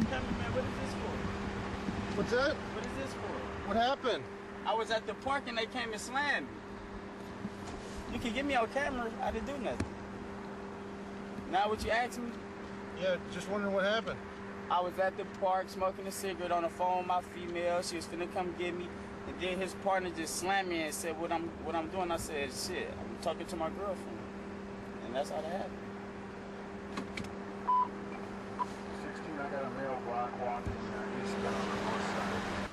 Cameraman, what is this for? What's that? What is this for? What happened? I was at the park and they came and slammed me. You can get me on camera. I didn't do nothing. Now what you asked me? Yeah, just wondering what happened. I was at the park smoking a cigarette on the phone with my female. She was finna come get me. And then his partner just slammed me and said what I'm doing. I said, shit, I'm talking to my girlfriend. And that's how that happened. 16, I got a male black walking eastbound on the north side.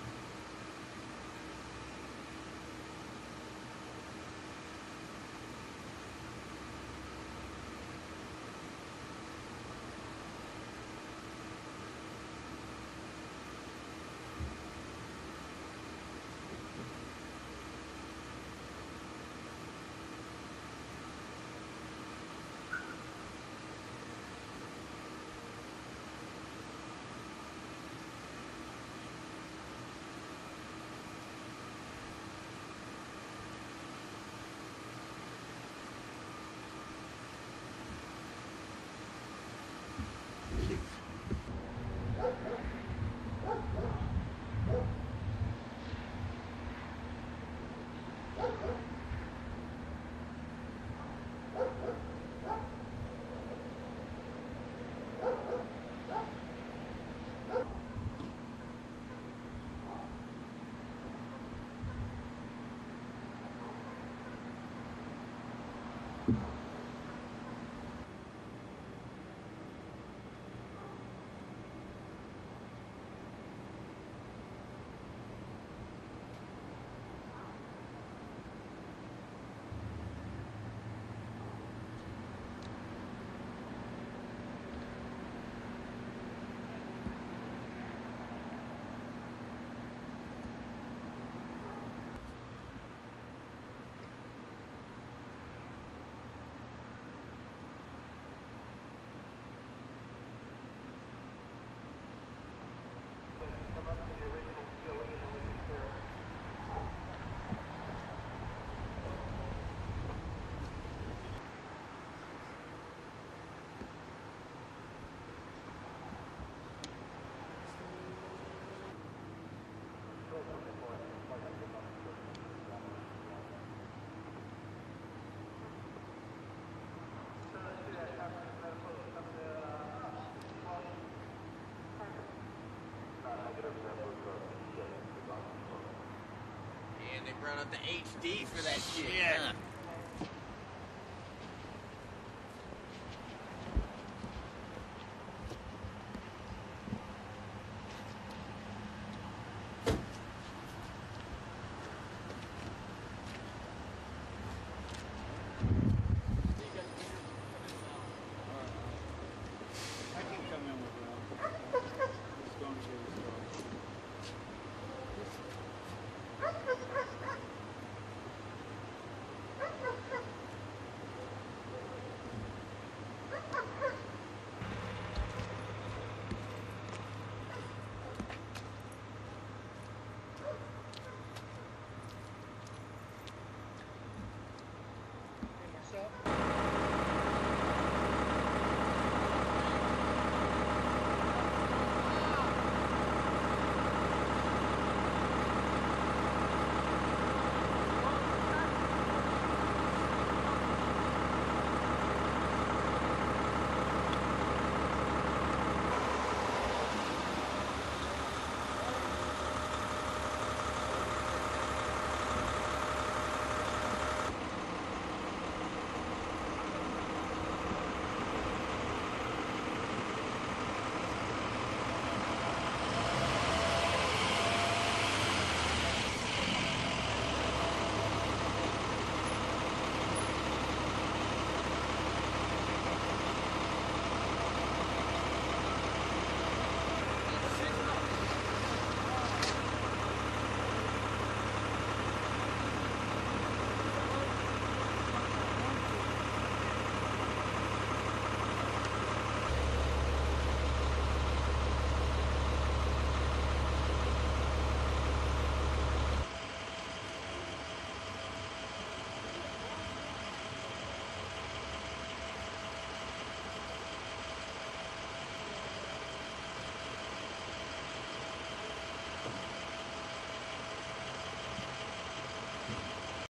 And they brought out the HD for that shit. Yeah.